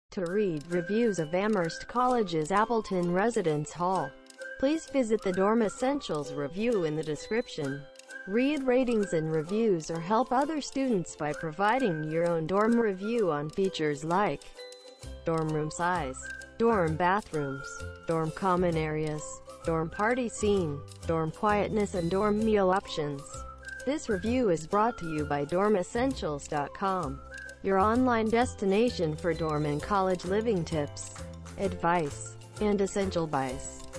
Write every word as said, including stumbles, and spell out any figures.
To read reviews of Amherst College's Appleton Residence Hall, please visit the Dorm Essentials review in the description. Read ratings and reviews or help other students by providing your own dorm review on features like dorm room size, dorm bathrooms, dorm common areas, dorm party scene, dorm quietness and dorm meal options. This review is brought to you by dorm essentials dot com, your online destination for dorm and college living tips, advice, and essential buys.